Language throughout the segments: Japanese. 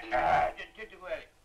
出てこやれ。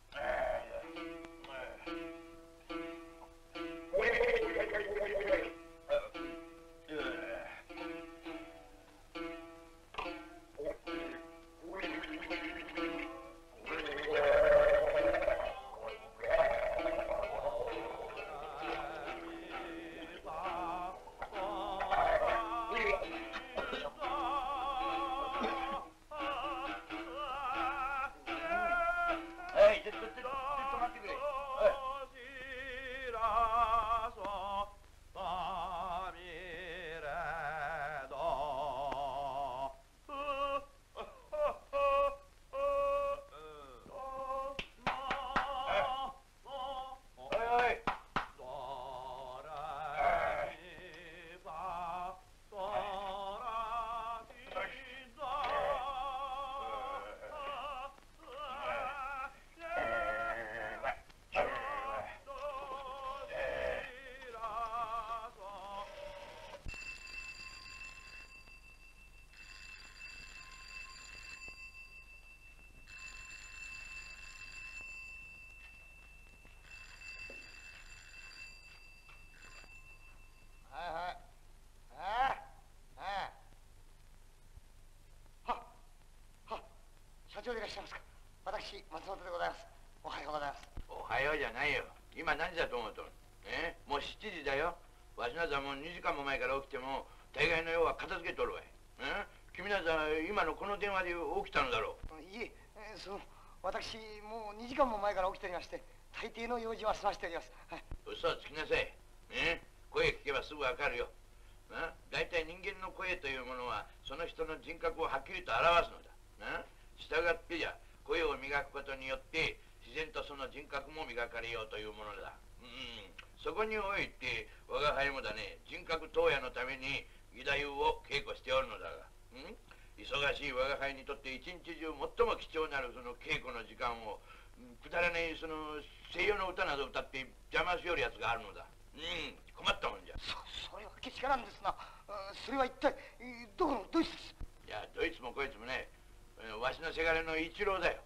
社長でいらっしゃいますか。私、松本でございます。おはようございます。 おはようじゃないよ。今何時だと思うとる。もう7時だよ。わしなざもう2時間も前から起きても大概の用は片付けとるわい。君なざ今のこの電話で起きたのだろう。 いえ、私もう2時間も前から起きておりまして、大抵の用事は済ましております。はい、 嘘はつきなさい。声聞けばすぐわかるよ。大体人間の声というものはその人の人格をはっきりと表すのだ。従ってじゃ声を磨くことによって自然とその人格も磨かれようというものだ。そこにおいて我が輩もだね、人格投野のために義太夫を稽古しておるのだが、忙しい我が輩にとって一日中最も貴重なるその稽古の時間をくだらないその西洋の歌など歌って邪魔しよるやつがあるのだ。困ったもんじゃ。 それはけしからんですな。それは一体どこのドイツです。 いや、ドイツもこいつもね、わしのせがれの一郎だよ。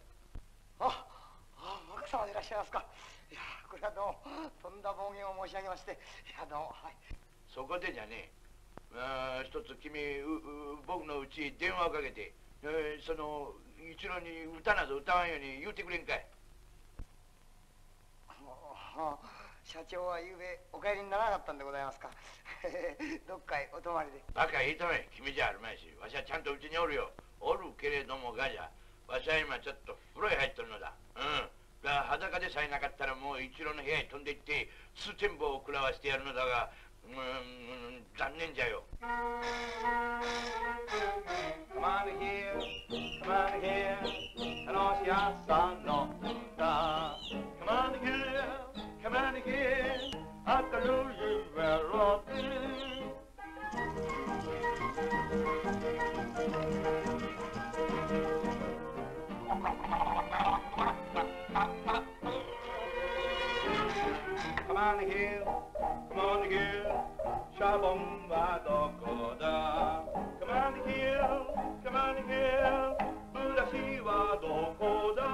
奥様でいらっしゃいますか。いや、これはどうもとんだ暴言を申し上げまして、いや、どうも。はい、 そこでじゃね、一つ君僕のうち電話をかけて、その一郎に歌など歌わんように言うてくれんかい。 社長はゆうべお帰りにならなかったんでございますか。どっかへお泊まりで。 バカ言いため、君じゃあるまいし、わしはちゃんとうちにおるよ。おるけれどもがじゃ、わしは今ちょっと風呂へ入っとるのだ。裸でさえなかったらもう一郎の部屋に飛んで行って通天棒を食らわしてやるのだが、残念じゃよ。 Come on here, come on here, 楽し朝の歌。Come on here, come on here, 明るいメロディー。Come on here, come on here, シャボンはどこだ Come on here, come on here, ブラシはどこだ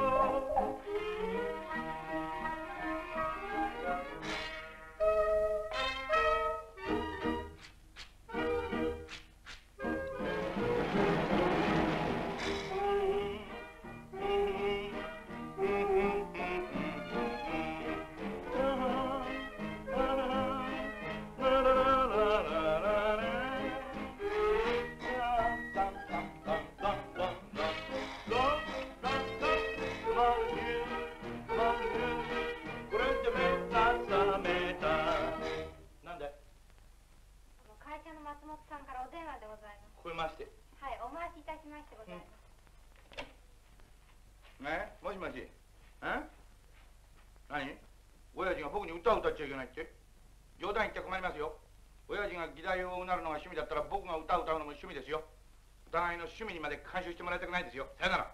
もしもし、何？親父が僕に歌を歌っちゃいけないって？冗談言って困りますよ。親父が義太夫をうなるのが趣味だったら僕が歌を歌うのも趣味ですよ。お互いの趣味にまで干渉してもらいたくないですよ。さよなら。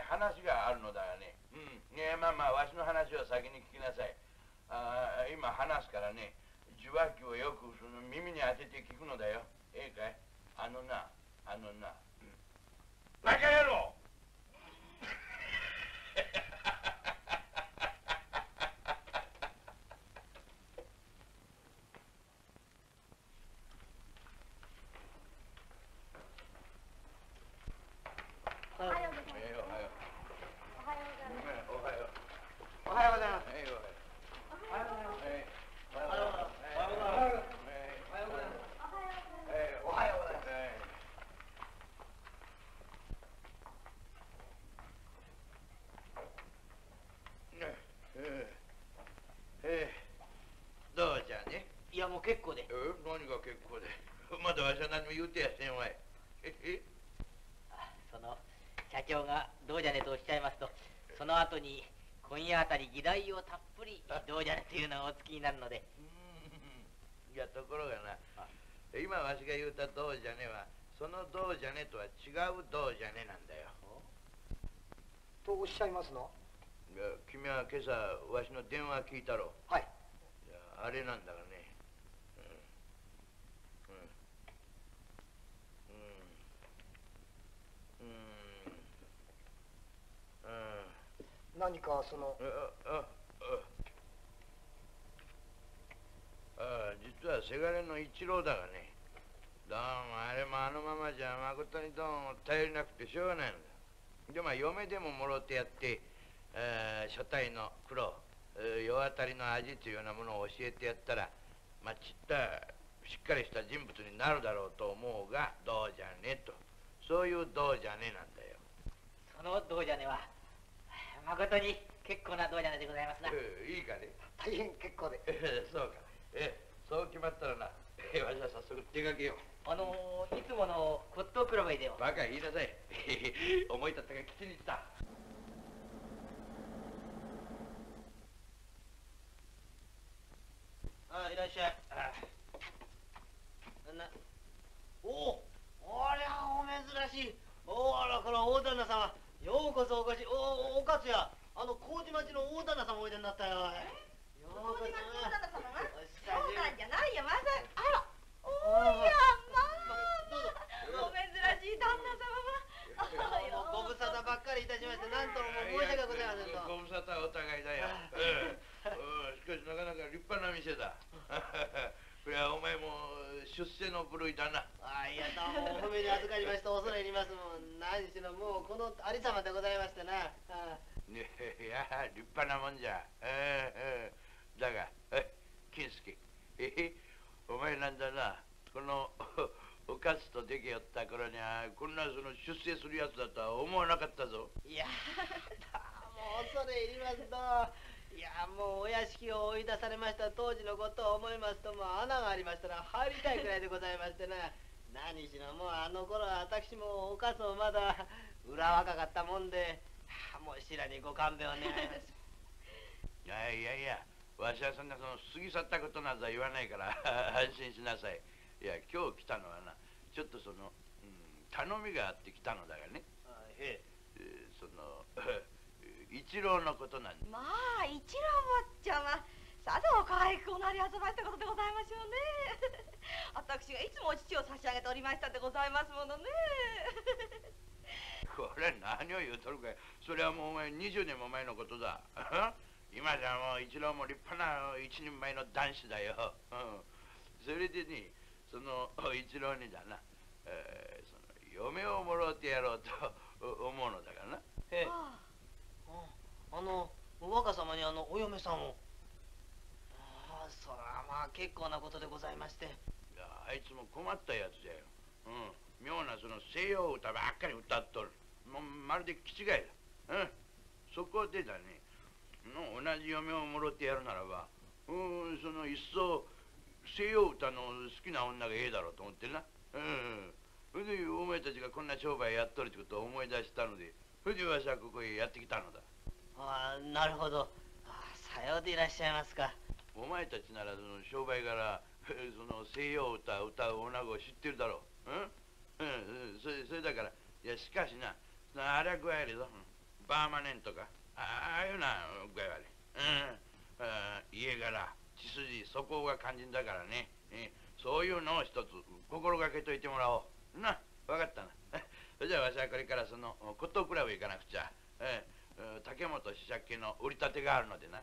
話があるのだがね。まあわしの話を先に聞きなさい。今話すからね、受話器をよくその耳に当てて聞くのだよ。ええかい？あのな、バカ野郎おはようございます。 おはよう。 おはようございます。 どうじゃね？ いや、もう結構で。 何が結構で。まだわしは何も言うてやせんわい。 その社長がどうじゃねとおっしゃいますと、その後に今夜あたり議題をたっぷりどうじゃねというのをお付きになるので。 いや、ところがな、今わしが言うたどうじゃねは、そのどうじゃねとは違うどうじゃねなんだよ。 とおっしゃいますの？ いや、君は今朝わしの電話聞いたろ。 はい。 いや、あれなんだがね。 何かその。 実はせがれの一郎だがね、どうもあれもあのままじゃまことにどうも頼りなくてしょうがないんだ。でまあ嫁でももろってやって、所帯の苦労、世当たりの味というようなものを教えてやったら、まあちったしっかりした人物になるだろうと思うが、どうじゃねと、そういうどうじゃねなんだよ。 そのどうじゃねは誠に結構などうじゃねでございますな。 いいかね？ 大変結構で。 そうか。そう決まったらな、わしは早速出かけよう。 いつもの骨董クラブへでよ。 バカ言いなさい。思い立ったが吉に行った。 いらっしゃい。ありゃお珍しい。あらこの大旦那様、ようこそお越し。おかつや、麹町の大旦那様おいでになったよ。 麹町の大旦那様がそうそうなんじゃないよ、まさあら、おやまあ、お珍しい旦那様が。 ご無沙汰ばっかりいたしまして、なんとも申し訳ございませんと。 ご無沙汰はお互いだよ。しかしなかなか立派な店だ。これはお前も出世の部類だな。 いや、どうもお褒めに預かりまして恐れ入りますもん。何しろもうこの有様でございましてな。 いや、立派なもんじゃ。だが、金助、お前なんだな、このおかつとできよった頃にはこんなその出世するやつだとは思わなかったぞ。 いや、もう恐れ入りますと。いや、もうお屋敷を追い出されました当時のことを思いますと、もう穴がありましたら入りたいくらいでございましてな。何しろもうあの頃は私もおかつもまだ裏若かったもんで、もうしらにご勘弁を願います。 いや、わしはそんなその過ぎ去ったことなどは言わないから安心しなさい。いや、今日来たのはな、ちょっとその、頼みがあって来たのだがね。その一郎のことなんだ。 まあ、一郎坊ちゃま、さぞ可愛くおなりあそばしたことでございましょうね。私がいつもお乳を差し上げておりましたでございますものね。 これ何を言うとるかい。それはもうお前20年も前のことだ。今じゃもう一郎も立派な一人前の男子だよ。それでね、その一郎にだな、その嫁をもろうてやろうと思うのだからな。 若様にお嫁さんを。そらまあ結構なことでございまして。 いや、あいつも困ったやつじゃよ。妙なその西洋歌ばっかり歌っとる。もうまるで気違いだ。そこでだね、同じ嫁をもろってやるならば、その一層西洋歌の好きな女がええだろうと思ってな。それでお前たちがこんな商売やっとるってことを思い出したので、それでわしはここへやってきたのだ。 なるほど。さようでいらっしゃいますか。 お前たちならその商売柄その西洋歌を歌う女子を知ってるだろう。それだから、いやしかしな、あれは加えるぞ。 パーマネントか。ああいうな具合悪い。家柄、血筋、素行が肝心だからね。そういうのを一つ心がけといてもらおう。な、分かったな。それじゃあわしはこれからその骨董クラブ行かなくちゃ。竹本試着家の売り立てがあるのでな。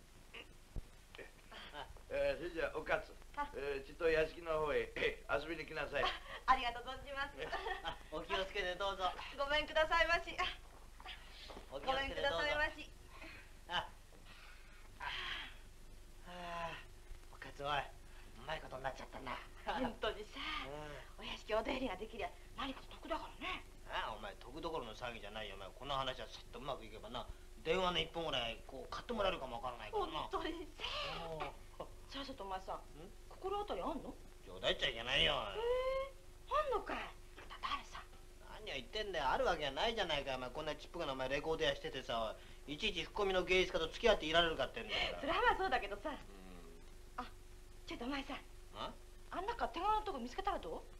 それじゃあおかつ、ちと屋敷の方へ遊びに来なさい。 ありがとう存じます。 お気をつけてどうぞ。 ごめんくださいまし。 お気ごめんくだをつけてどうぞ。 さいまし。 おかつおい、うまいことになっちゃったな。 本当にさ、お屋敷お出入りができりゃ何か得だからね。 お前得どころの騒ぎじゃないよ。お前この話はさっとうまくいけばな、電話の一本ぐらいこう買ってもらえるかもわからないから本な。 当にさ。さあさとお前さ、心当たりあんの？ 冗談言っちゃいけないよ。 あんのかい。誰さ。 何を言ってんだよ。あるわけがないじゃないか。お前こんなちっぽけなお前レコード屋しててさ、いちいち吹っ込みの芸術家と付き合っていられるかってんだよ。 それはまあそうだけどさ。ちょっとお前さ、あん中手柄のとこ見つけたらどう？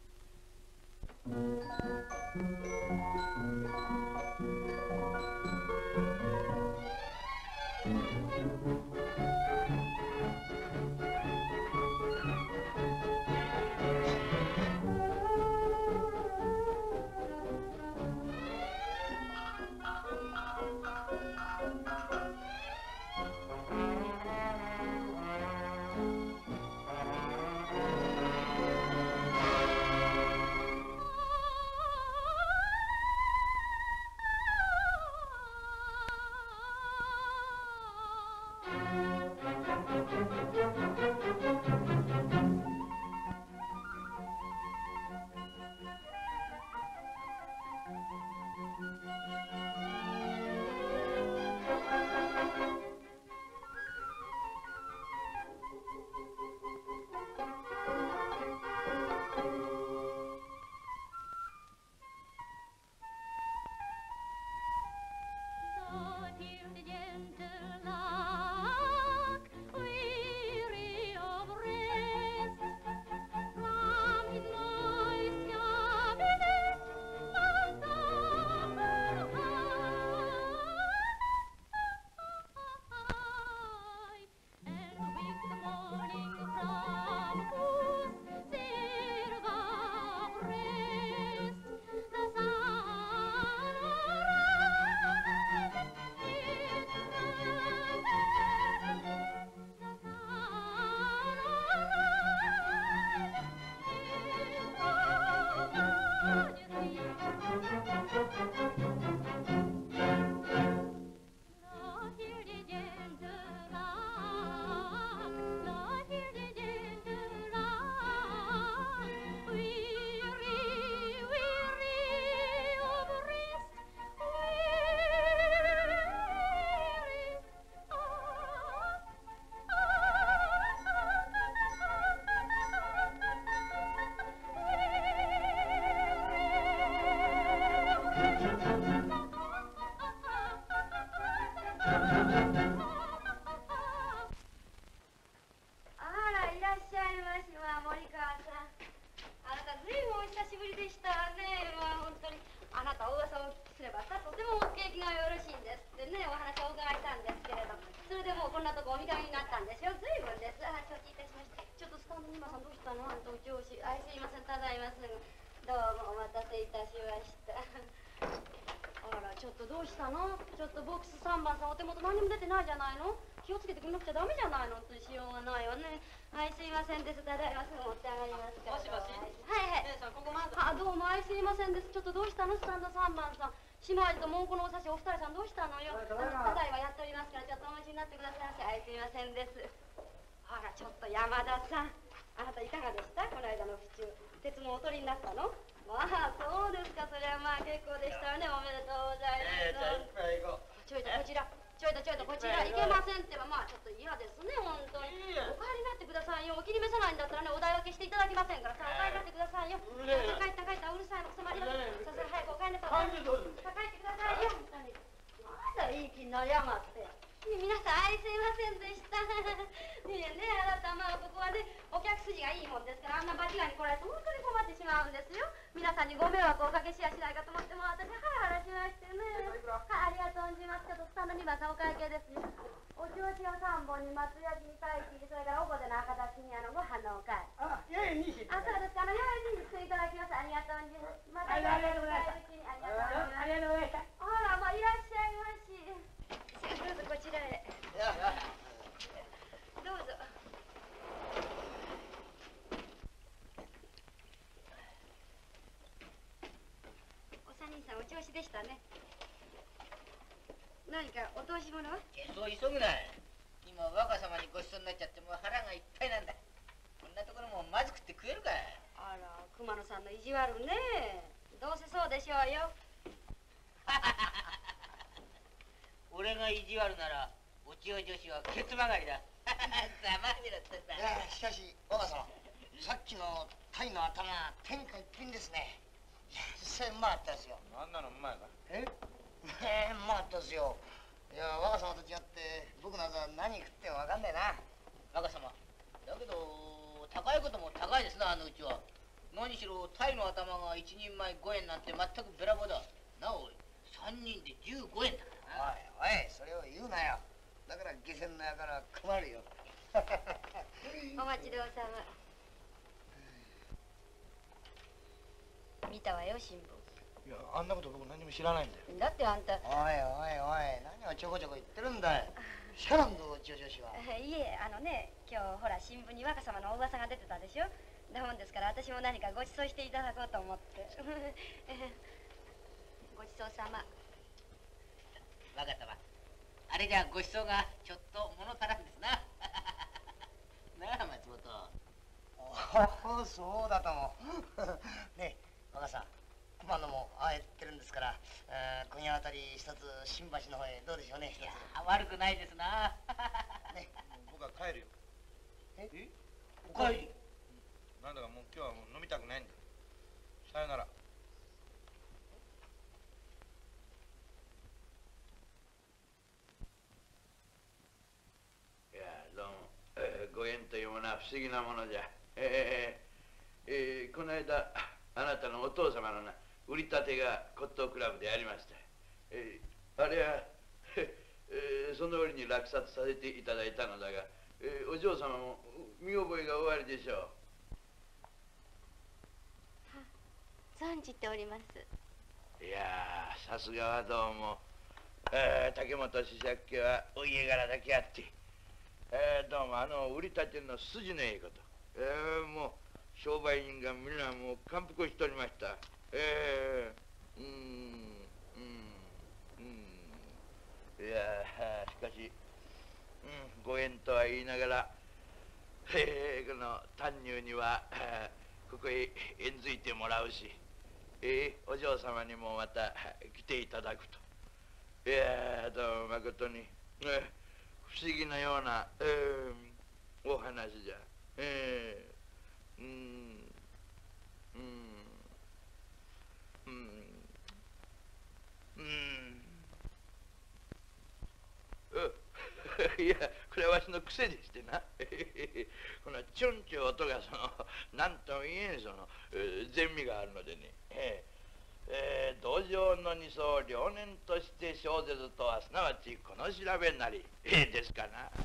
島味と文句のお刺しお二人さんどうしたのよ。ただいはやっておりますからちょっとお待ちになってくださいませ。すいませんです。あらちょっと山田さん、あなたいかがでした？この間の府中鉄のおとりになったの？まあそうですか。それはまあ結構でしたわね。おめでとうございます。ちょいとこちらちょいとこちらいけませんってば、まあちょっと嫌ですね本当に。お帰りになってくださいよ。お気に召さないんだったらねお代分けしていただきませんからさあお帰りになってくださいよ。帰ったうるさいのくさまりだ。さあ早くお帰りなさい。帰ってくださいよ。まだいい気になりやがって。皆さんすいませんでした。ねえねあなたまあここはねお客筋がいいもんですからあんな場違いに来られて本当に困ってしまうんですよ。 皆さんにご迷惑をおかけしやしないかと思っても私ハラハラしましてね。はい、ありがとうございます。ちょっとスタンド2番さんお会計ですよ。お調子を3本に松焼きにパイチそれからおこでの赤だしにご飯のおかい。 あ、いやいや、いいし。 あ、そうですか。よいにしていただきます。ありがとうございます。またありがとうございます。 ありがとうございます。あら、まあいらっしゃいまし。どうぞこちらへ。どうぞ。お三人さんお調子でしたね。何かお通し物は？ そう急ぐな。今若様にごちそうになっちゃってもう腹がいっぱいなんだ。こんなところもまずくって食えるか。 あら、熊野さんの意地悪ね。どうせそうでしょうよ。 俺が意地悪ならお千代女子はケツ曲がりだ。ざまみろってさ。 いや、しかし、若様、さっきの鯛の頭、天下一品ですね。いや、実際うまかったですよ。 なんなのうまいか。 うまかったですよ。いや、若様と違って、僕なんか何食ってもわかんねえな。 若様。だけど、高いことも高いですな、あのうちは。何しろ、鯛の頭が一人前5円なんて全くべらぼうだ。なおい、3人で15円だからな。 おい、それを言うなよ。だから下船のやから困るよ。 お待ちどうさま。見たわよ、新聞。 いや、あんなこと僕何も知らないんだよ。 だってあんた。 おい、何をちょこちょこ言ってるんだい。シャランド女子は。 いえ、今日ほら新聞に若様のお噂が出てたでしょ。だもんですから私も何かご馳走していただこうと思って。ごちそうさま。 若様。あれじゃご馳走がちょっと物足らんですな。なあ、松本。 そうだとも。ねえ、若さん、熊野もああやってるんですから、今夜あたり一つ新橋の方へどうでしょうね。 いや悪くないですな。 ね、 僕は帰るよ。 おかえり。 なんだかもう今日はもう飲みたくないんだよ。さよなら。 いやどうも、ご縁というものは不思議なものじゃ。この間あなたのお父様のな売り立てが骨董クラブでありました。あれは、その折に落札させていただいたのだが、お嬢様も見覚えがおありでしょう。 存じております。 いやさすがはどうも、竹本子爵家はお家柄だけあって、どうも売り立ての筋のええこと、もう商売人が皆もう感服しておりました。いやしかし、ご縁とは言いながら、この丹入にはここへ縁づいてもらうし、お嬢様にもまた来ていただくと。いやどうも誠に、不思議なような、お話じゃ。いやこれはわしの癖でしてな。このチュンチュ音が何とも言えん善味があるのでね。道場の二層両年として小説とはすなわちこの調べなりですかな。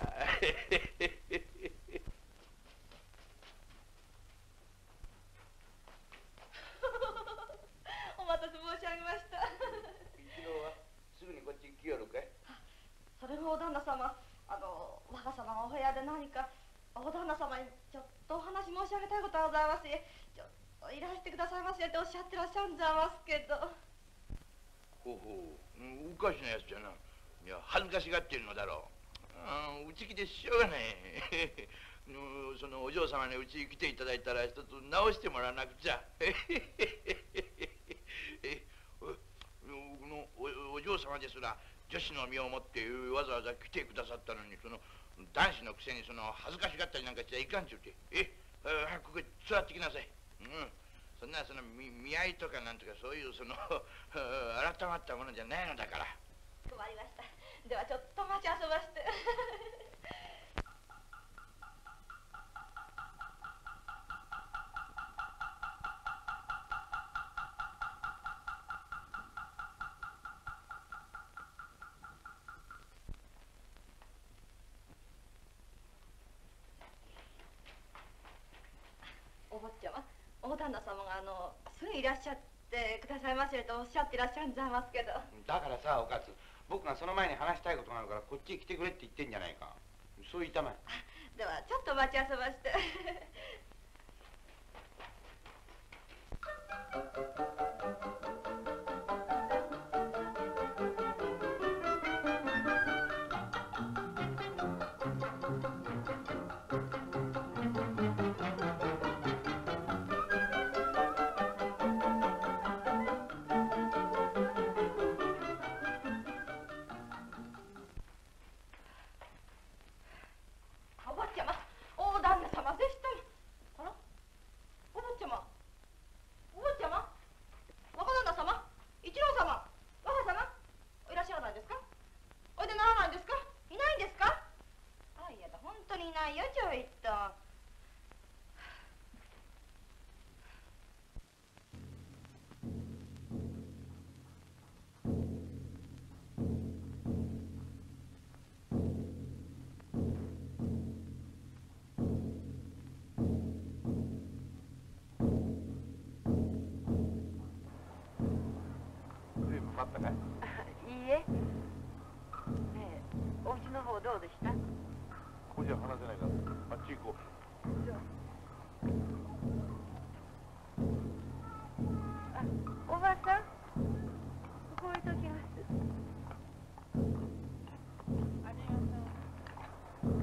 お待たせ申し上げました。 一郎はすぐにこっちに来よるかい？ それがお旦那様、若様がお部屋で何かお旦那様にちょっとお話申し上げたいことがございます。ちょっといらしてくださいませっておっしゃってらっしゃるんじゃいますけど。 ほうほう、おかしなやつじゃな。いや恥ずかしがっているのだろう。うち来てしょうがない。そのお嬢様にうちに来ていただいたら一つ直してもらわなくちゃ。お嬢様ですら女子の身をもってわざわざ来てくださったのに、男子のくせに恥ずかしがったりなんかしちゃいかんちゅうて。ここへ座ってきなさい。そんな見合いとかなんとかそういう改まったものじゃないのだから。 困りました。ではちょっと待ち合わせまして。 らっしゃってくださいませとおっしゃってらっしゃるんざいますけど。 だからさ、おかつ、僕がその前に話したいことがあるからこっちへ来てくれって言ってんじゃないか。そう言ったまえ。 ではちょっとお待ち合わせまして。 待ったかい？ いいえ。ねえ、お家の方どうでした？ ここじゃ話せないからあっち行こう。 そう。あ、おばさん、ここ置いときます。ありがとう。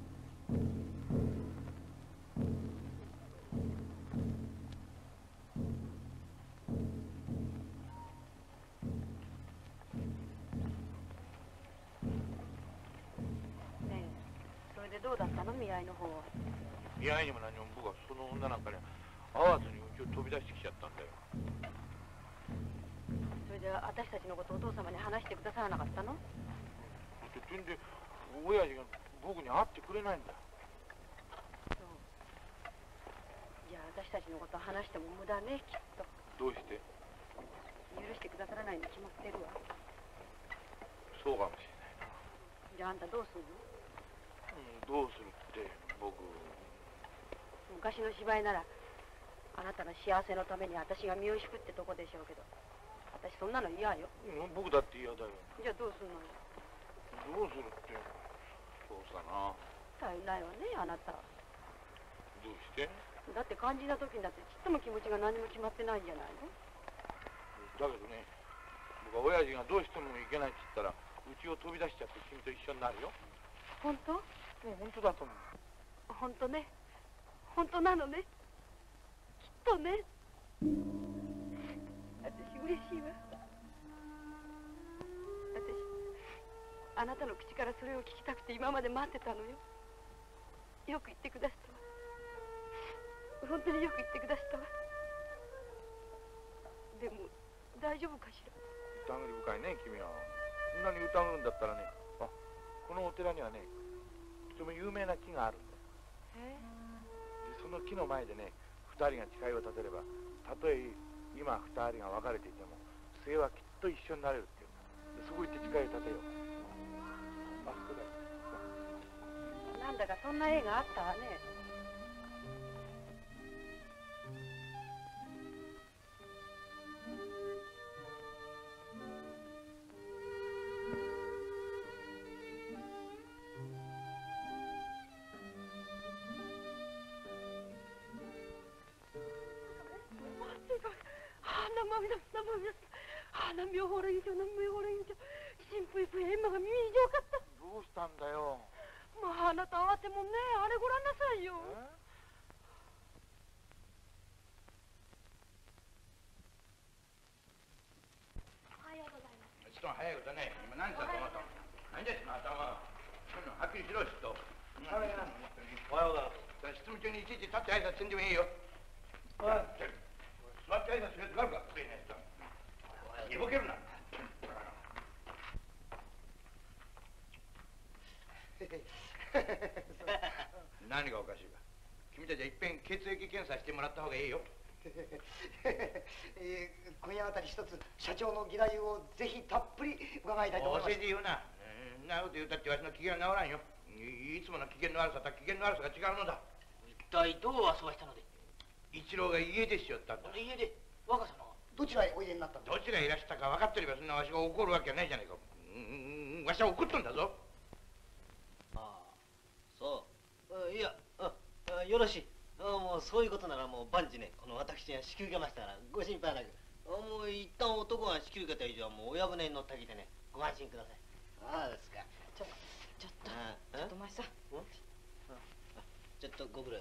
どうだったの見合いの方は。 見合いにも何も僕はその女なんかに会わずにうちを飛び出してきちゃったんだよ。 それで私たちのことお父様に話してくださらなかったの？ 全然親父が僕に会ってくれないんだ。 そう。じゃあ私たちのこと話しても無駄ね、きっと。 どうして？ 許してくださらないに決まってるわ。 そうかもしれないな。 じゃああんたどうするの？ どうするって僕。 昔の芝居ならあなたの幸せのために私が身を引くってとこでしょうけど、私そんなの嫌よ。 僕だって嫌だよ。 じゃあどうするのよ。 どうするって。そうさな。 足りないわね、あなた。 どうして？ だって肝心な時にだってちっとも気持ちが何も決まってないんじゃないの？ だけどね、僕は親父がどうしてもいけないって言ったらうちを飛び出しちゃって君と一緒になるよ。 本当？ 本当だと思う。 本当ね。本当なのね。きっとね。私嬉しいわ。私あなたの口からそれを聞きたくて今まで待ってたのよ。よく言ってくださったわ。本当によく言ってくださったわ。でも大丈夫かしら。 疑り深いね君は。そんなに疑うんだったらね、あ、このお寺にはねとても有名な木があるんだよ。でその木の前でね2人が誓いを立てれば、たとえ今2人が別れていても末はきっと一緒になれるっていうんだ。でそこ行って誓いを立てよう。あそこだよ。 なんだかそんな絵があったわね。妙法蓮教の妙法蓮教神父イプエンマが耳に上かった。 どうしたんだよ。 まああなた慌てもんね、あれご覧なさいよ。おはようございます。 ちょっと早いことね。今何時だと思ったの？何だよその頭は。はっきりしろちょっと。 おはようございます。 執務中にいちいち立って挨拶せんでもいいよ。座って挨拶するやつがあるか。寝ぼけるな。何がおかしいか。君たちはいっぺん血液検査してもらった方がいいよ。 今夜あたり一つ社長の議題をぜひたっぷり伺いたいと思います。 お世辞言うな。なこと言うたってわしの機嫌は治らんよ。いつもの機嫌の悪さと機嫌の悪さが違うのだ。 一体どう遊ばしたので？ 一郎が家出しよったんだ。 家で？ 若様が。 どちらへおいでになったんだ。 どちらへいらしたか分かってればそんなわしが怒るわけはないじゃないか。わしは怒っとんだぞ。 ああ、そう。いや、よろしい。もうそういうことならもう万事ね、この私が引き受けましたからご心配なく。もう一旦男が引き受けた以上はもう親船に乗ってきてね、ご安心ください。ああですか。 ちょっとお前さん。 ちょっとご苦労よ。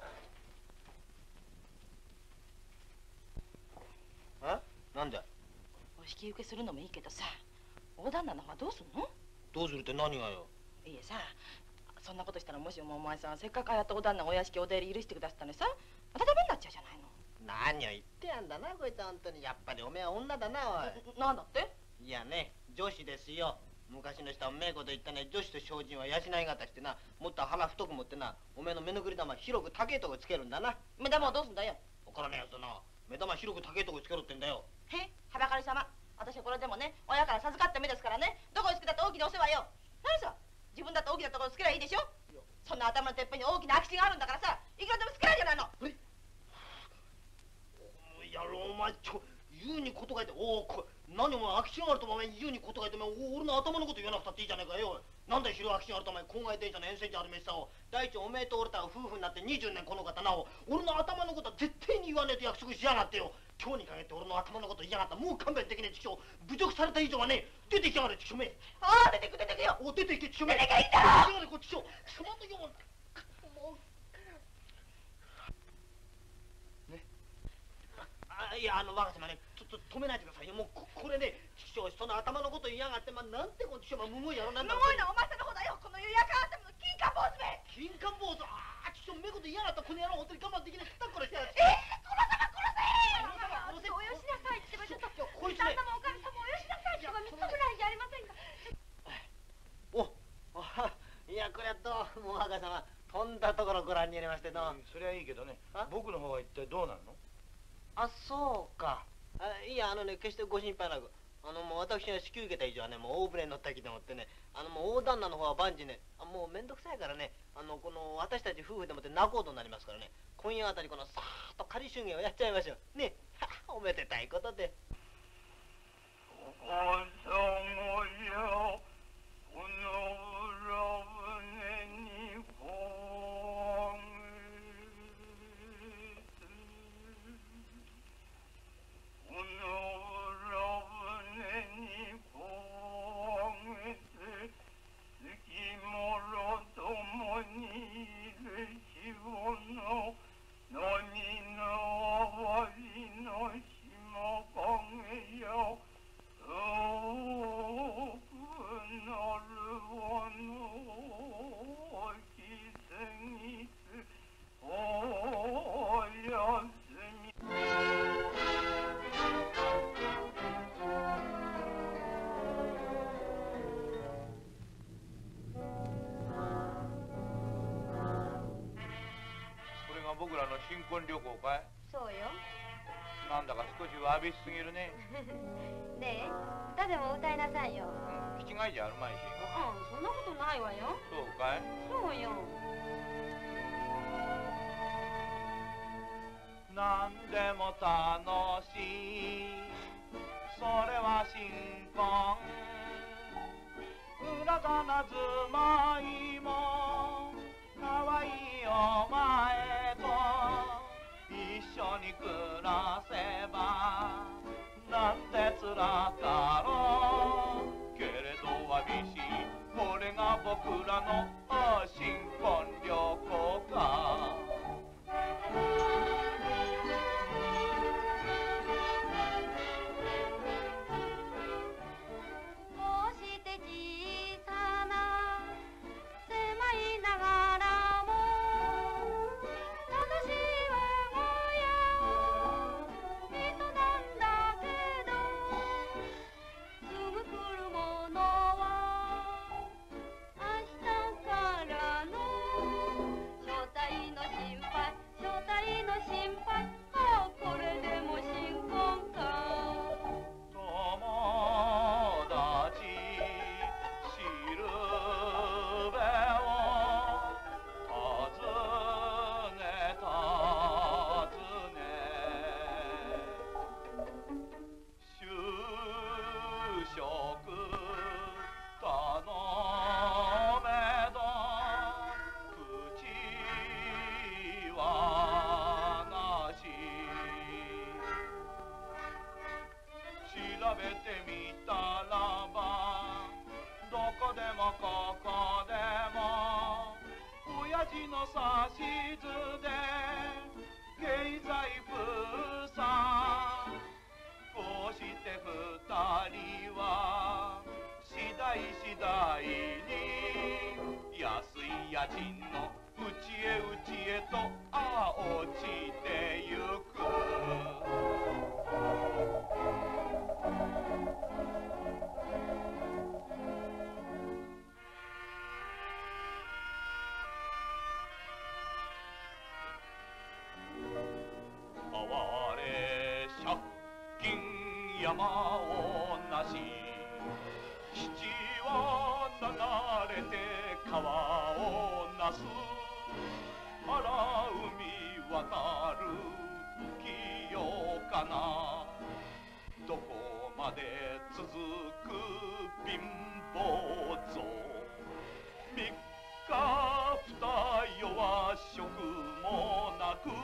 なんだよ。 お引き受けするのもいいけどさ、大旦那の方はどうすんの？ どうするって何がよ。 いえさ、そんなことしたらもしもお前さんせっかくああやってお旦那がお屋敷お出入り許してくださったのにさ、またダメになっちゃうじゃないの。 何を言ってやんだな、こいつは本当に。やっぱりおめえは女だな、おい。 なんだって？ いやね、女子ですよ。昔の人はうめえこと言ったね、女子と精進は養い方してな、もっと腹太く持ってな、おめえの目のぐり玉広く高えとこつけるんだな。 目玉はどうすんだよ。 わからねえやつだな。目玉広く高えとこつけろってんだよ。 へ、はばかり様。私はこれでもね、親から授かった目ですからね、どこにつけたって大きなお世話よ。何さ、自分だって大きなところつけりゃいいでしょ。そんな頭のてっぺんに大きな空き地があるんだからさ、いくらでもつけないじゃないの。 やろう、お前言うにことがいて、何お前空き地があるとお前言うにことがいて、俺の頭のこと言わなくたっていいじゃねえかよ。なんだよ広空き地があるとお前郊外電車の沿線じゃあるめしさを。第一おめえと俺とは夫婦になって20年この方なお、俺の頭のことは絶対に言わねえと約束しやがってよ。今日に限って俺の頭のこと言いやがった。もう勘弁できねえ畜生。侮辱された以上はね、出てきやがれ畜生め。 ああ、出てくよ。 出ていけ畜生め。 出てけいいんだろ。 出てきやがれこっちよ。その時もいや、若様ね、ちょっと止めないでくださいよ。もうこれね、師匠、その頭のこと言いやがって、なんてこっちよ、むごいやろなんだ。 むごいのはお前さんの方だよ。このやか頭の金貨坊主め。 金貨坊主、師匠、めえこと言いやがった。この野郎、本当に我慢できない。くったこれしてやる。 殺せ。およしなさいってばちょっと。 こいつね。 旦那もおかみさんもおよしなさいってばみっとぐらいじゃありませんか。 いや、これやっと、もう若様、とんだところご覧に入れましての。 そりゃいいけどね、僕の方は一体どうなるの？ あ、そうか。いや、決してご心配なく。もう私が引き受けた以上はね、もう大船に乗ったきと思ってね、もう大旦那の方は万事ね、もうめんどくさいからね、この私たち夫婦でもって仲人になりますからね、今夜あたりこのさーっと仮祝言をやっちゃいましょう。ね、おめでたいことで。 おさもよ、この裏船にここの裏船にこげて月もろともにいるしおの何のわりの島影よ遠くなるわのきすぎつおやすみ僕らの新婚旅行かい？ そうよ。 なんだか少しわびしすぎるね。 ねえ、歌でも歌いなさいよ。 気違いじゃあるまいし。 そんなことないわよ。 そうかい？ そうよ。 何でも楽しいそれは新婚うらがなずまいもかわいいお前と一緒に暮らせばなんてつらかろうけれどわびしいこれが僕らの新婚旅行か明日からのの指図で経済不産こうして二人は次第次第に安い家賃のうちへと落ちてゆく哀れ借金山をなし七は流れて川をなす荒海渡る浮世かなどこまで続く貧乏像三日二夜は食もなく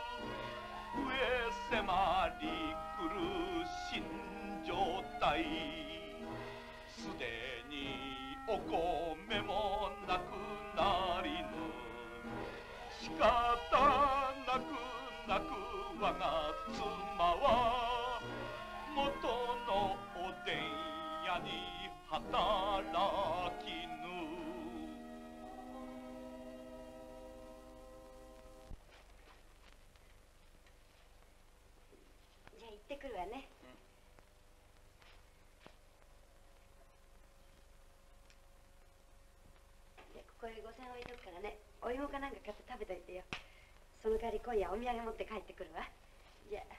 上迫り来る新状態すでにお米もなくなりぬ仕方なく我が妻は元のおでん屋に働きぬじゃあ行ってくるわね。これ5000円置いとくからね、お芋かなんか買って食べといてよ。その代わり今夜お土産持って帰ってくるわ。じゃあ。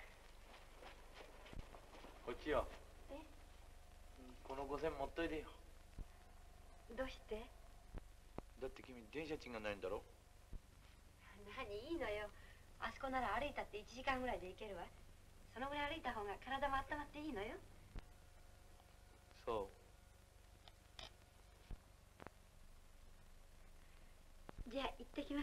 こっちよ。 え？ この5000持っといてよ。 どうして？ だって君電車賃がないんだろ。 何いいのよ。あそこなら歩いたって1時間ぐらいで行けるわ。そのぐらい歩いた方が体も温まっていいのよ。 そう。 じゃあ行ってきます。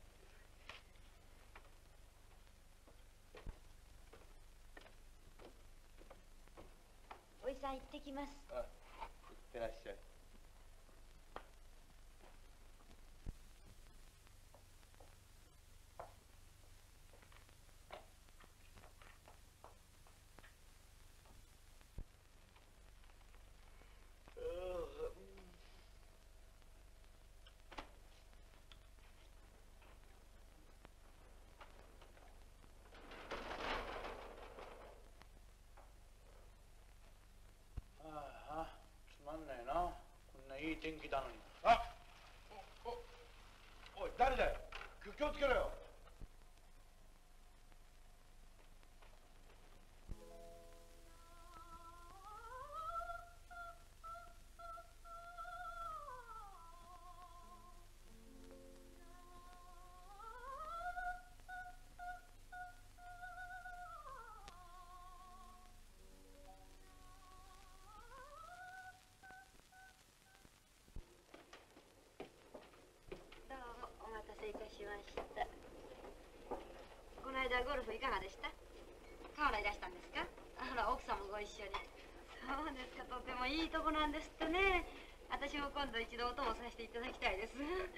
おじさん行ってきます。 あ、いってらっしゃい。いい天気だのに。あ、おい、誰だよ。気をつけろよ。 いたしました。この間ゴルフいかがでした？川原いらしたんですか？あら、奥さんもご一緒に。そうですか、とてもいいとこなんですってね。私も今度一度お供させていただきたいです。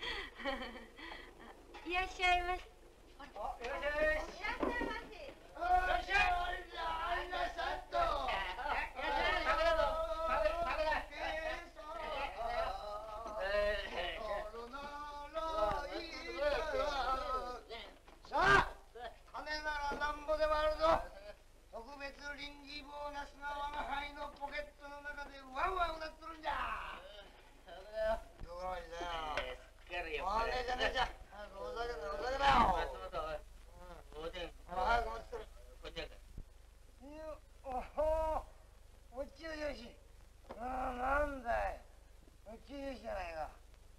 いらっしゃいませ。 あ、いらっしゃいませ。いらっしゃいませ。いらっしゃい。いらっしゃいと。さあ、金ならなんぼでもあるぞ。特別臨時ボーナスが我が輩のポケットの中でワンワンうなっとるんじゃ。そうだよ。どこまでだよ。すっかりよ。お姉ちゃん、姉ちゃん。お酒だよ。お酒だよ。おでん。早く持ってる。こっちやか。おほ、おっちゅうよし。なんだい。おっちゅうよしじゃないか。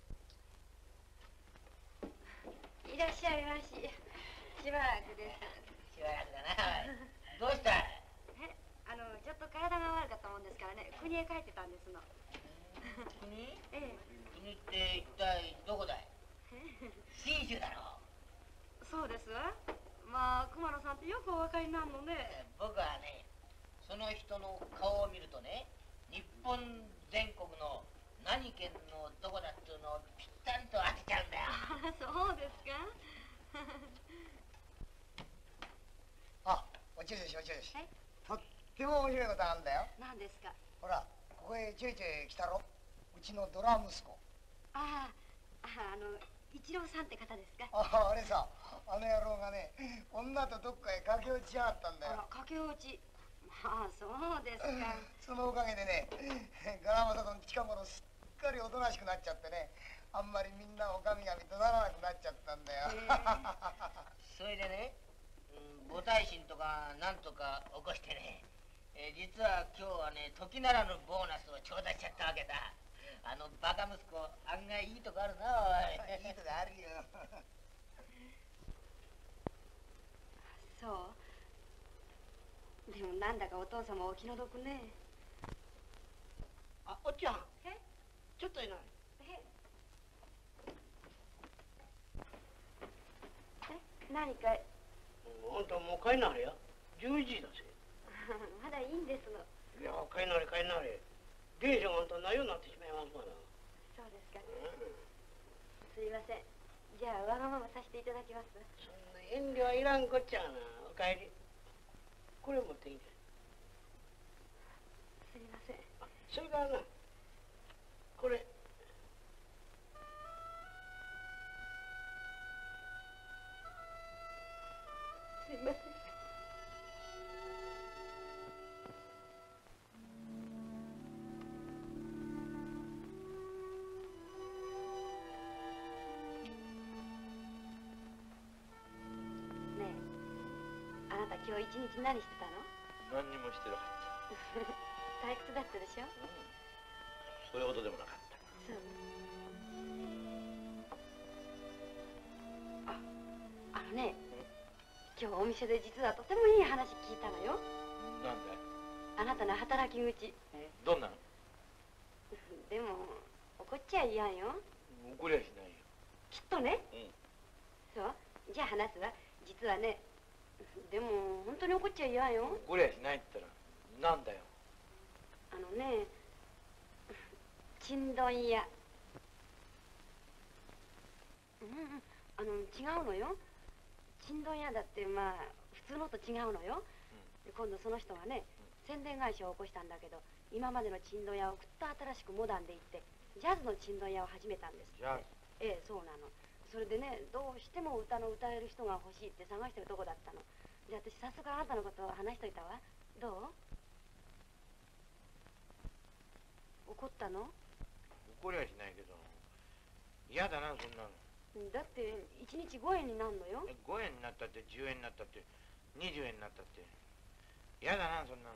いらっしゃいまし。しばらくです。 しばらくだな。どうした？ ちょっと体が悪かったもんですからね、国へ帰ってたんですの。 国？ ええ。 国って一体どこだい？信州だろう。 そうですわ。まあ熊野さんってよくお分かりになるのね。 僕はね、その人の顔を見るとね、日本全国の何県のどこだっていうのをぴったりと当てちゃうんだよ。 そうですか。 あ、おちょいしおちょいし。 はい。 とっても面白いことあるんだよ。 何ですか。 ほら、ここへちょいちょい来たろ。うちのドラ息子。 ああ、一郎さんって方ですか。 あれさ、あの野郎がね、女とどっかへ駆け落ちやがったんだよ。 駆け落ち。まあ、そうですか。 そのおかげでね、ガラマサと近頃すっかりおとなしくなっちゃってね、あんまりみんなおかみがみ怒鳴らなくなっちゃったんだよ。 それでね、母体心とかなんとか起こしてね、実は今日はね、時ならぬボーナスを頂戴しちゃったわけだ。あのバカ息子、案外いいとこあるな、おい。 いいとこあるよ。 そう。でもなんだかお父様お気の毒ね。 あ、おっちゃん。 え？ ちょっといない。 何か。 あんたもう帰んなはれや。11時だぜ。 まだいいんですの。 いや、帰んなはれ帰んなはれ。電車があんたないようになってしまいますから。 そうですか。すいません。じゃあわがままさせていただきます。 そんな遠慮はいらんこっちゃな。お帰り。これ持ってきて。 すいません。 それからな、これ。 すいません。ねえ、あなた今日一日何してたの？ 何にもしてなかった退屈だったでしょ？ それほどでもなかった。 そう。あのね、今日お店で実はとてもいい話聞いたのよ。 なんだい？ あなたの働き口。 どんなの？ でも怒っちゃいやんよ。 怒りゃしないよ。 きっとね。 うん。 そう。じゃあ話すわ。実はね、でも本当に怒っちゃいやんよ。 怒りゃしないって言ったらなんだよ。 あのね、ちんどん屋。違うのよ。ちんどん屋だってまあ普通のと違うのよ。で今度その人がね、宣伝会社を起こしたんだけど、今までのちんどん屋をぐっと新しくモダンでいってジャズのちんどん屋を始めたんですって。 ジャズ？ ええ、そうなの。それでね、どうしても歌の歌える人が欲しいって探してるとこだったの。で、私早速あなたのことを話しといたわ。どう？怒ったの？ 怒りゃしないけど嫌だな、そんなの。 だって1日5円になるのよ。 5円になったって10円になったって20円になったって嫌だな、そんなの。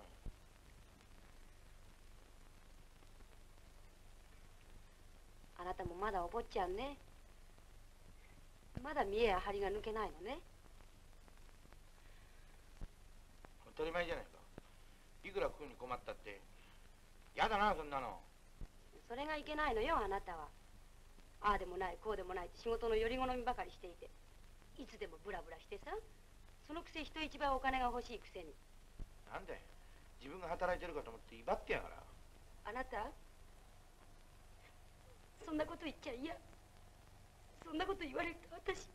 あなたもまだお坊ちゃんね。まだ見えや張りが抜けないのね。 当たり前じゃないか。いくら食うに困ったって嫌だな、そんなの。 それがいけないのよ、あなたは。ああでもないこうでもないって仕事のより好みばかりしていて、いつでもブラブラしてさ、そのくせ人一倍お金が欲しいくせに。 なんで自分が働いてるかと思って威張ってやがら。 あなたそんなこと言っちゃ嫌。そんなこと言われると私。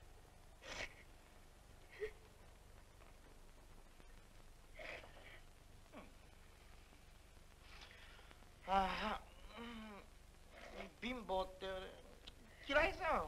ああ、貧乏って嫌いさ。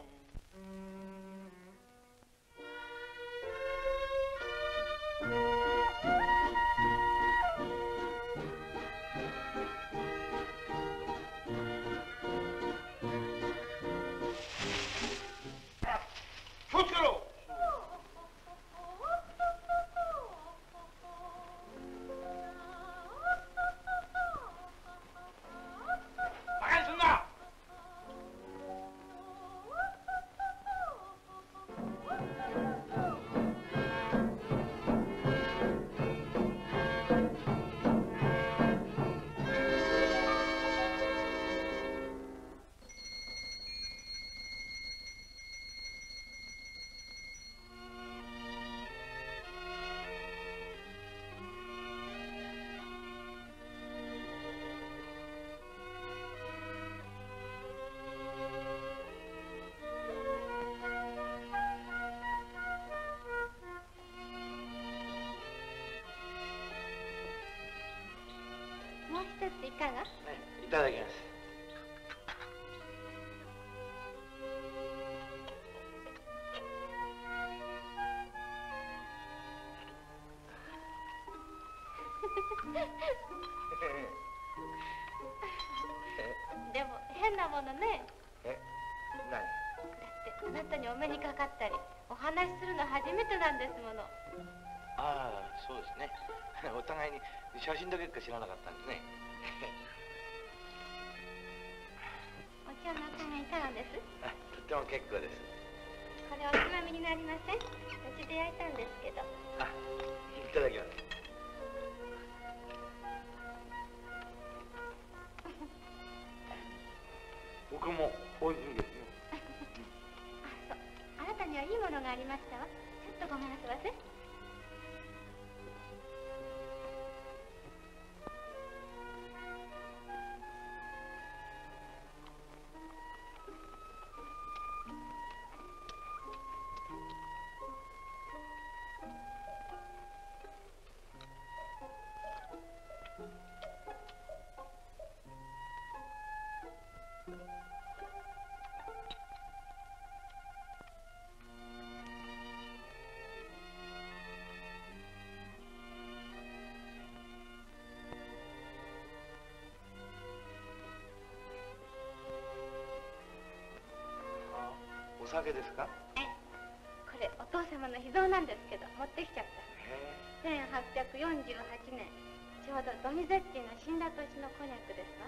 かが？ いただきます。 でも変なものね。 え、何？ だってあなたにお目にかかったりお話しするの初めてなんですもの。 ああ、そうですね。お互いに写真だけしか知らなかったんですね。 お茶の赤がいかがです？ あ、とっても結構です。 これおつまみになりません？うちで焼いたんですけど。 あ、いただきます。僕も美味しいですね。 あ、そう。あなたにはいいものがありましたわ。ちょっとごめんなさいませ。 お酒ですか？ ええ、これお父様の秘蔵なんですけど持ってきちゃった。1848年ちょうどドニゼッティの死んだ年のコニャクですわ。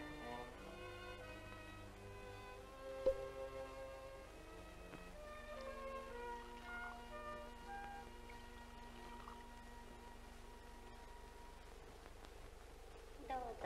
どうぞ。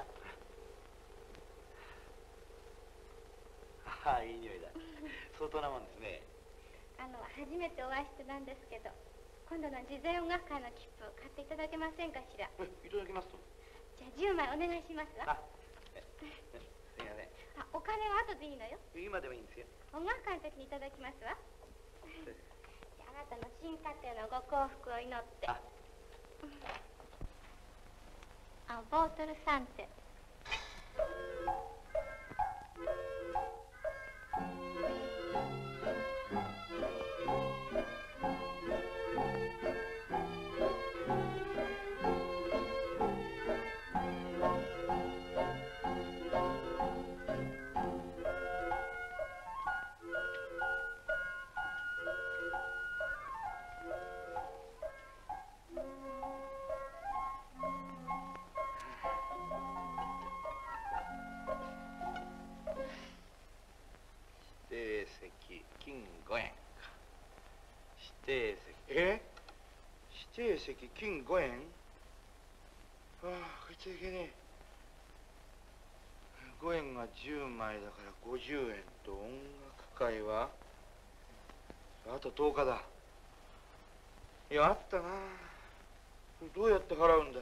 ああ、いい匂いだ。相当なもんですね。 初めてお会いしてなんですけど、今度の慈善音楽会の切符を買っていただけませんかしら。 いただきますと。 じゃあ10枚お願いしますわ。 すいません。 あ、お金は後でいいのよ。 今でもいいんですよ。 音楽会の時にいただきますわ。じゃああなたの新家庭のご幸福を祈って。あ、ボートルサンテ。 金5円か。指定席。指定席金5円。ああ、こいついけねえ。5円が10枚だから50円と音楽会はあと10日だ。いや、あったな。どうやって払うんだよ。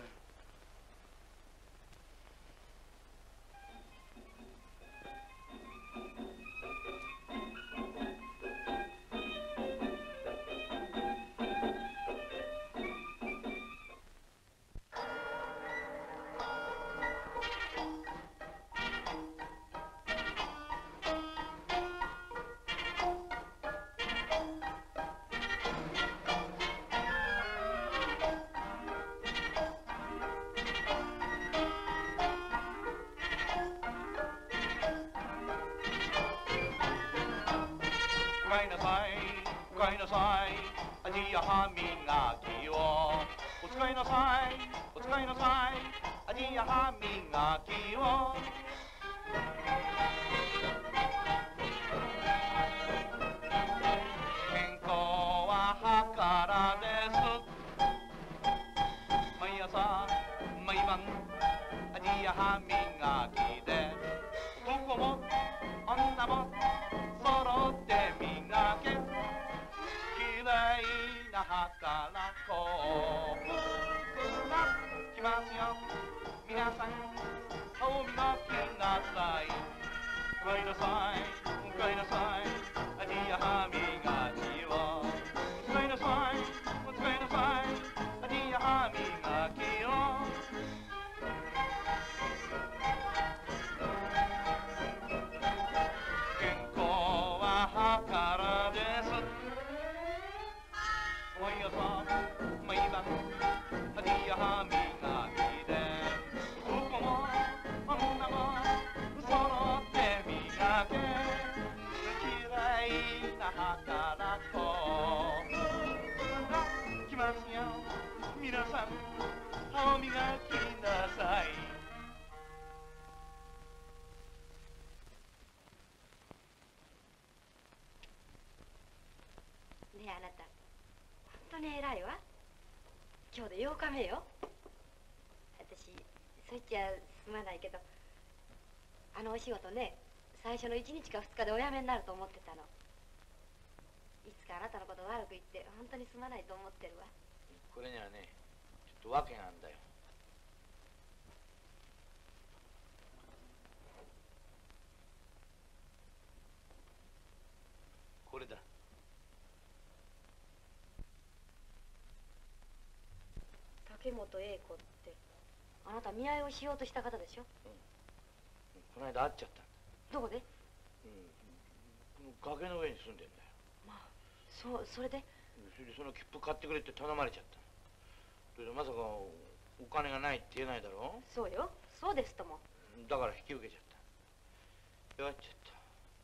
皆さん、お磨きのな働こう。いきますよ、皆さん歯を磨きなさい。 ねえあなた本当に偉いわ。今日で8日目よ。私そう言っちゃすまないけどあのお仕事ね最初の1日か2日でお辞めになると思ってたの。いつかあなたのこと悪く言って本当にすまないと思ってるわ。 これにはねちょっと訳があるんだよ。これだ。 竹本英子ってあなた見合いをしようとした方でしょ。 この間会っちゃったんだ。 どこで？ 崖の上に住んでんだよ。 まあそれでそれでその切符買ってくれって頼まれちゃった。それでまさかお金がないって言えないだろ。 そうよそうですとも。 だから引き受けちゃった。弱っちゃった。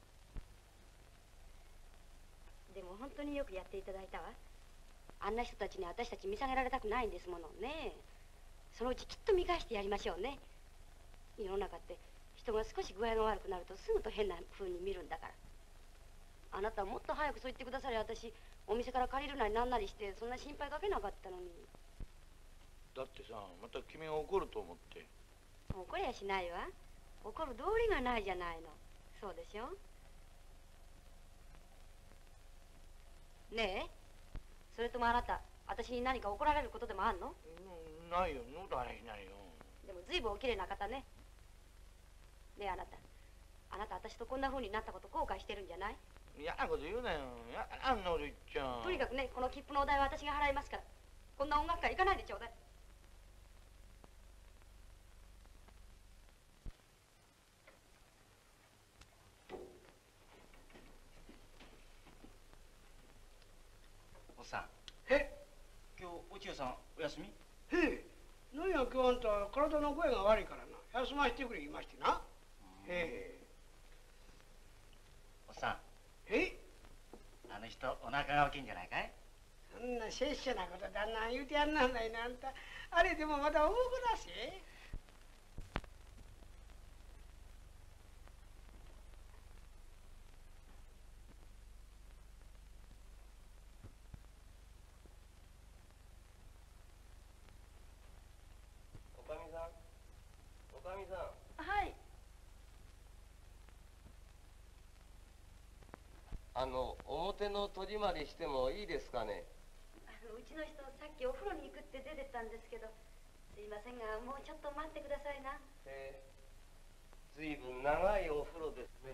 でも本当によくやっていただいたわ。あんな人たちに私たち見下げられたくないんですものね。そのうちきっと見返してやりましょうね。世の中って人が少し具合が悪くなるとすぐと変な風に見るんだから。あなたはもっと早くそう言ってくださり私お店から借りるなりなんなりしてそんな心配かけなかったのに。 だってさまた君が怒ると思って。 怒りやしないわ。怒る道理がないじゃないの。そうでしょ。ねえそれともあなた私に何か怒られることでもあんの？ ないよ、のだれしないよ。 でもずいぶんおきれいな方ね。ねえあなた私とこんな風になったこと後悔してるんじゃない？ 嫌なこと言うなよ。やだあんなこと言っちゃう。 とにかくねこの切符のお代は私が払いますからこんな音楽会行かないでちょうだい。 おっさん、 え今日お千代さんお休み？ へえ何や今日あんた体の声が悪いからな休ませてくれ言いましてな。へえおっさん、 えあの人お腹が大きいんじゃないかい？ そんな拙者なことだんな言うてやんなんないなあんた。あれでもまだ重くだし。 おかみさん、 はい。 表の戸締まりしてもいいですかね？ うちの人さっきお風呂に行くって出てったんですけどすいませんがもうちょっと待ってくださいな。 ずいぶん長いお風呂ですね。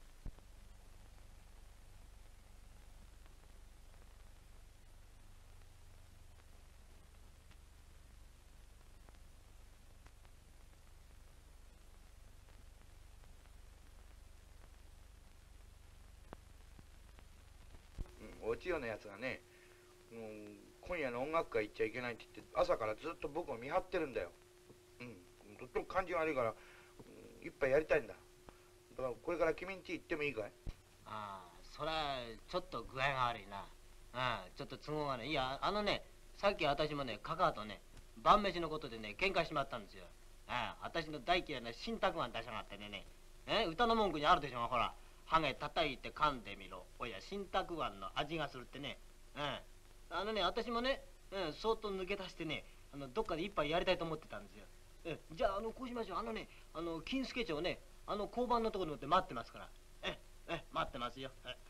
お千代のやつがね、今夜の音楽会行っちゃいけないって言って朝からずっと僕を見張ってるんだよ。とっても感じが悪いから、一杯やりたいんだ。だからこれから君ん家行ってもいいかい？ ああ、そりゃちょっと具合が悪いな。ちょっと都合がね。いや、さっき私もね、カカとね、晩飯のことでね、喧嘩しまったんですよ。私の大嫌いな新たくあん出しやがってね、歌の文句にあるでしょ、ほら。ハゲ叩いて噛んでみろ。おや、新たくあんの味がするってね。私もね、そーっと抜け出してね、どっかで一杯やりたいと思ってたんですよ。じゃあ、こうしましょう。金助町ね、交番のところに乗って待ってますから。待ってますよ。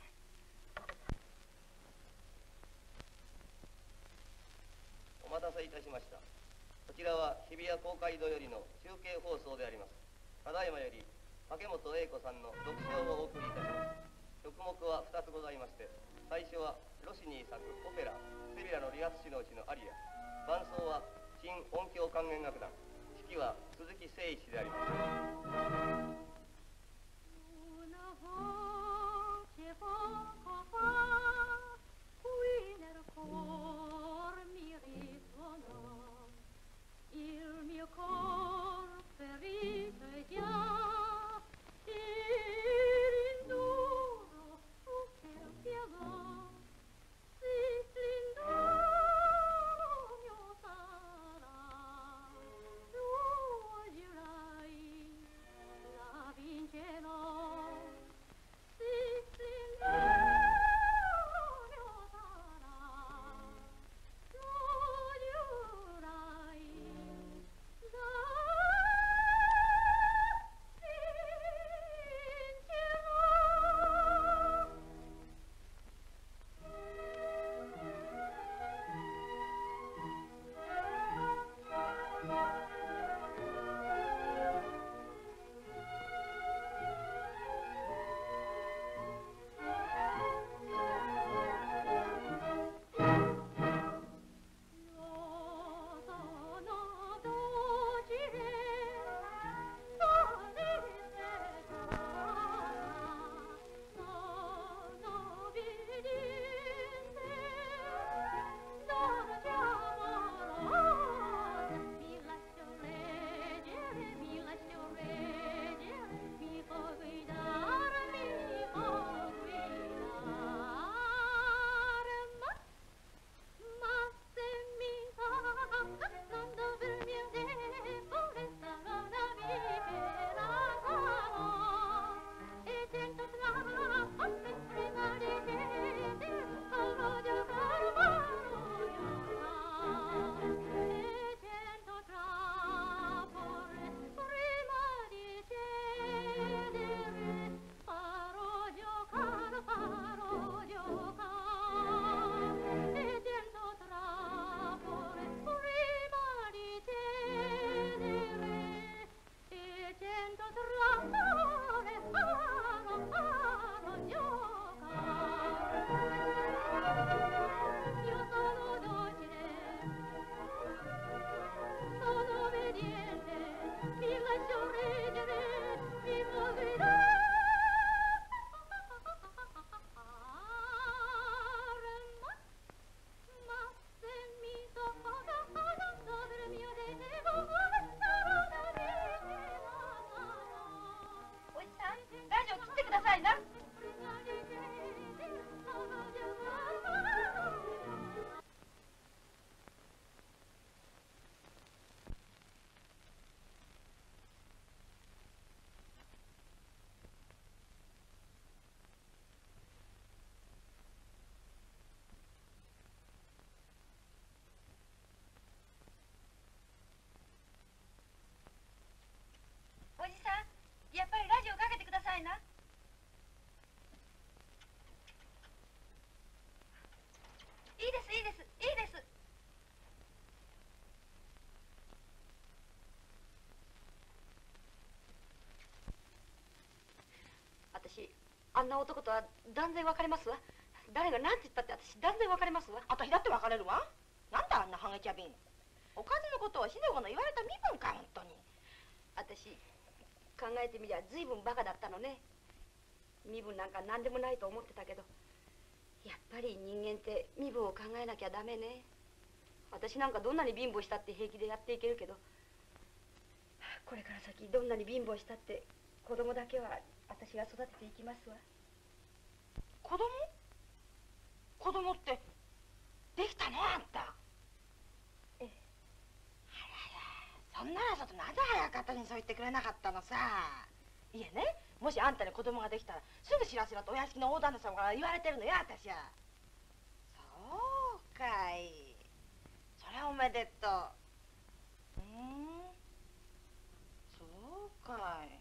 お待たせいたしました。こちらは日比谷公会堂よりの中継放送であります。ただいまより竹本英子さんの読書をお送りいたします。曲目は2つございまして、最初はロシニー作オペラ「セビラの理髪師のうちのアリア」、伴奏は新音響管弦楽団、指揮は鈴木誠一であります。 Il mio cor ferito è già, e l'induro che やっぱりラジオかけてくださいな。いいですいいですいいです。私あんな男とは断然別れますわ。誰が何て言ったって私断然別れますわ。 私だって別れるわ。なんだあんなハゲチャビン。おかずのことをしでごの言われた身分か、本当に。 私考えてみりゃ随分バカだったのね。身分なんか何でもないと思ってたけど、やっぱり人間って身分を考えなきゃダメね。私なんかどんなに貧乏したって平気でやっていけるけど、これから先どんなに貧乏したって子供だけは私が育てていきますわ。 子供？子供ってできたのあんた？ ええ。 あらや、そんならちょっとなぜ早かったにそう言ってくれなかったのさ。いえね、もしあんたに子供ができたらすぐ知らせろとお屋敷の大旦那様から言われてるのよ、私は。そうかい。それはおめでとう。そうかい。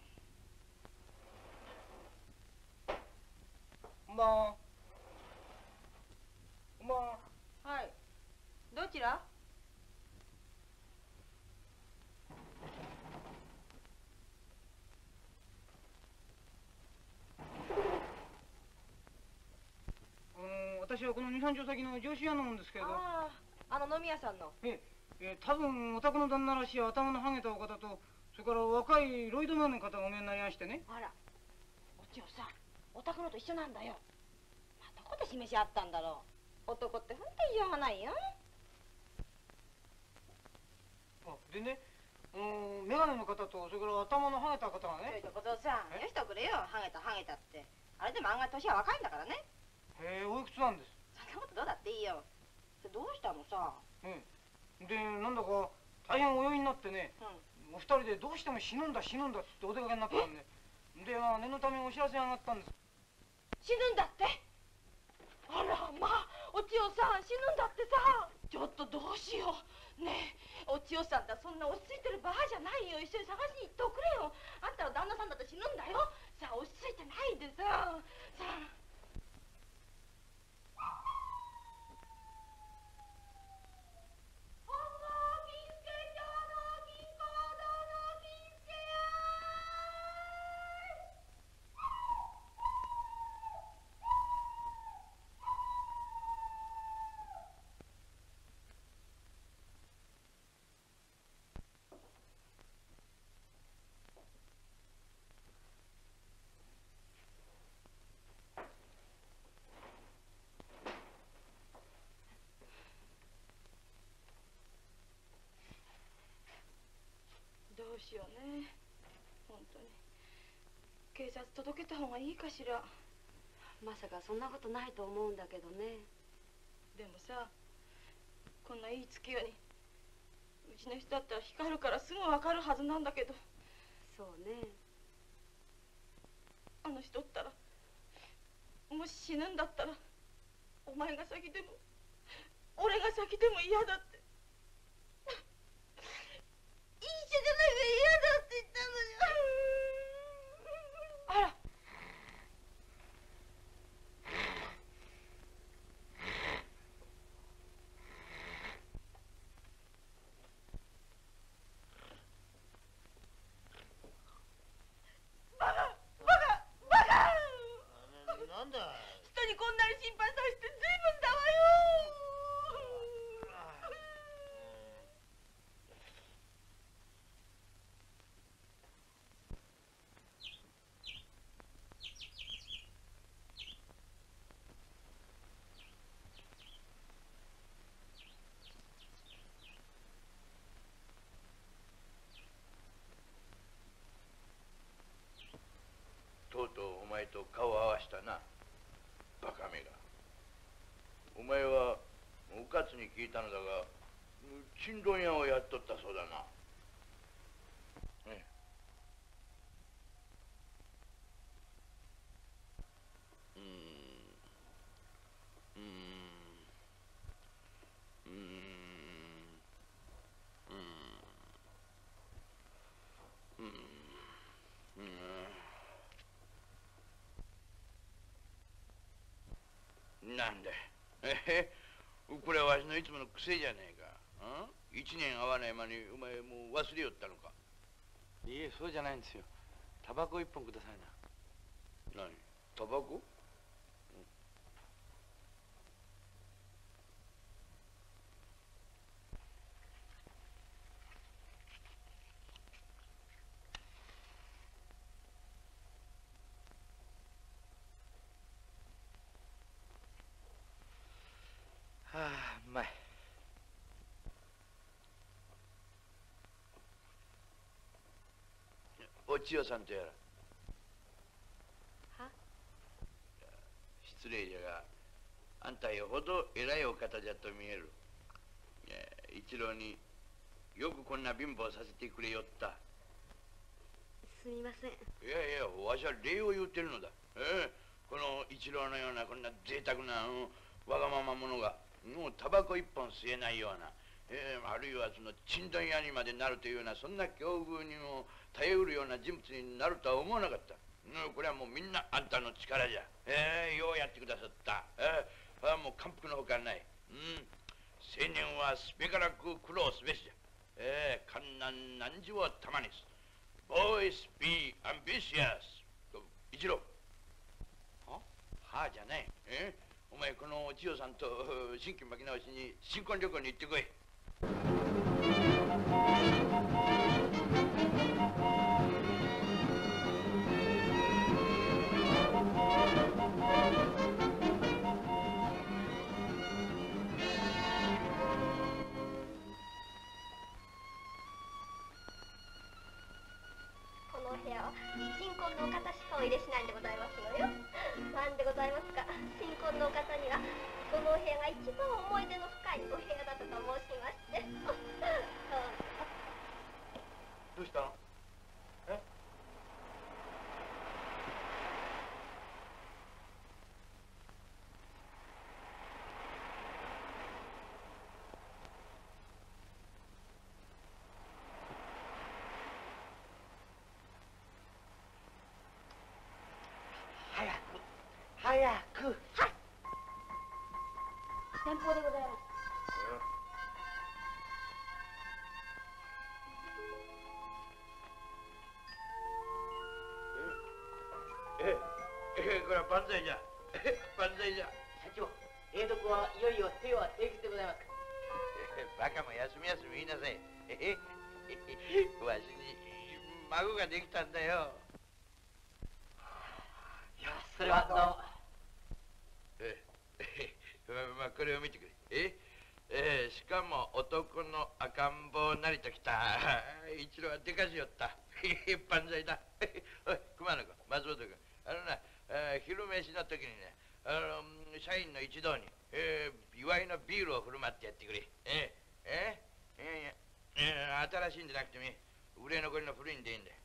こんばんは。こんばんは。 はい。どちら？ 私はこの2、3丁先の上州屋のもんですけれど。 ああ、あの飲み屋さんの。 多分お宅の旦那らしい頭のハゲたお方と、それから若いロイドマンの方がお見えになりましてね。 あら、お千代さん、お宅のと一緒なんだよ。まあ、どこで示し合ったんだろう。男ってほんと異常がないよ。 でね、眼鏡の方と、それから頭のハゲた方がね。 ちょいと小僧さん、よしとくれよ、ハゲたハゲたって。あれでも案外年は若いんだからね。 へえ、おいくつなんです？ そんなことどうだっていいよ。どうしたのさ。 で、なんだか大変お酔いになってね、お二人でどうしても死ぬんだ死ぬんだっつってお出かけになったんで、まあ念のためお知らせが上がったんです。 死ぬんだって？あらまあ、お千代さん死ぬんだってさ。ちょっとどうしよう。ねえ、お千代さんだ、そんな落ち着いてる場合じゃないよ。一緒に探しに行っておくれよ。あんたの旦那さんだって死ぬんだよ。さあ落ち着いてないでさ。さあ。どうしようね。本当に警察届けた方がいいかしら。 まさかそんなことないと思うんだけどね。 でもさ、こんないい月夜にうちの人だったら光るからすぐ分かるはずなんだけど。 そうね。 あの人ったら、もし死ぬんだったらお前が先でも俺が先でも嫌だって。一緒じゃないで嫌だって言ったのよ。あら。バカバカバカ。 なんだ。 人にこんなに心配させて随分だわよ。 とうとうお前と顔を合わしたな、バカめが。お前はおかつに聞いたのだが、ちんどん屋をやっとったそうだな。 なんだ。これはわしのいつもの癖じゃねえか。1年会わない間にお前もう忘れよったのか。 いえ、そうじゃないんですよ。タバコ1本くださいな。 何？タバコ？ はあ、うまい。 お千代さんとやら。 は？ 失礼じゃが、あんたよほど偉いお方じゃと見える。一郎によくこんな貧乏させてくれよった。 すみません。 いやいや、わしは礼を言うてるのだ。この一郎のようなこんな贅沢な、わがまま者がもうタバコ一本吸えないような、あるいはそのちんどん屋にまでなるというようなそんな境遇にも耐えうるような人物になるとは思わなかった。これはもうみんなあんたの力じゃ。ようやってくださった。もう感服のほかない。青年はすべからく苦労すべしじゃ。艱難難事をたまにす。Boys be ambitious。一郎。はあじゃない。お前この千代さんと新規巻き直しに新婚旅行に行ってこい。 このお部屋は新婚のお方しかお入れしないんでございますのよ。なんでございますか、新婚のお方にはこのお部屋が一番思い出の深いお部屋だとか申しまして。 どうしたの？ 早く。 先方でございます。 これは万歳じゃ。万歳じゃ。 社長、英読はいよいよ手は定期でございます。 バカも休み休み言いなさい。わしに孫ができたんだよ。 いや、それはどうも。 まあこれを見てくれ。しかも男の赤ん坊なりときた。一郎はでかしよった。万歳だ。おい熊野君、松本君、昼飯の時にね、社員の一同に、祝いのビールを振る舞ってやってくれ。新しいんじゃなくてもいい。売れ残りの古いんでいいんだよ。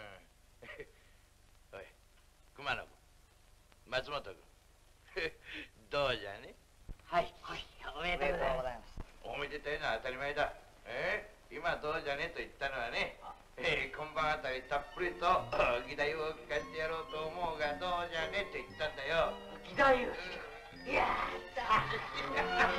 おい熊野君、松本君、どうじゃね。 はい、おめでとうございます。 おめでたいのは当たり前だ。今どうじゃねと言ったのはね、今晩あたりたっぷりと義太夫を聞かせてやろうと思うがどうじゃねと言ったんだよ。 義太夫。やった